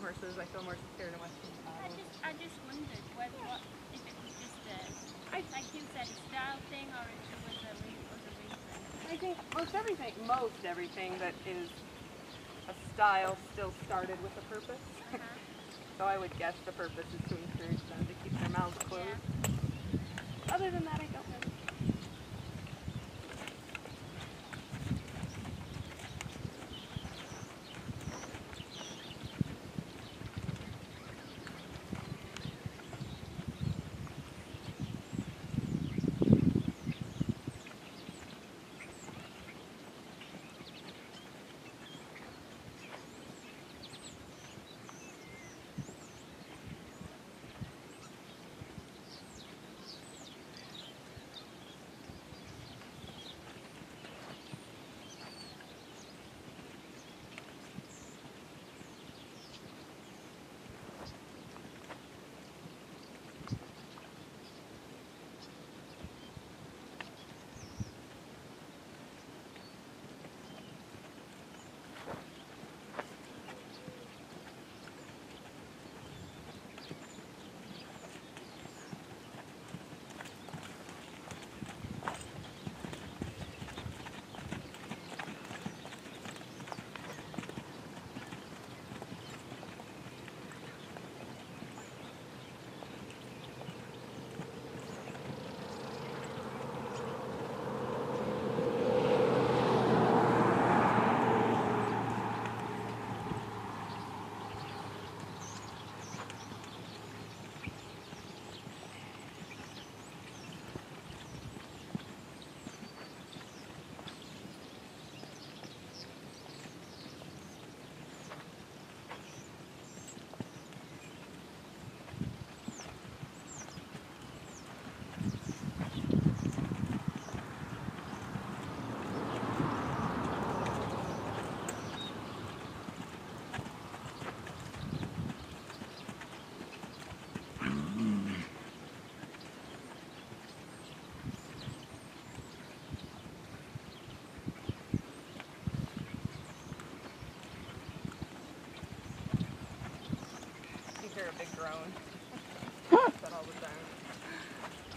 horses. I feel more scared of Western saddles. I just wondered whether if it was just like you said, a style thing, or if there was a other reason. I think most everything that is a style still started with a purpose. So I would guess the purpose is to encourage them to keep their mouths closed. Yeah. Other than that, I don't know. You hear a big groan. That all the time.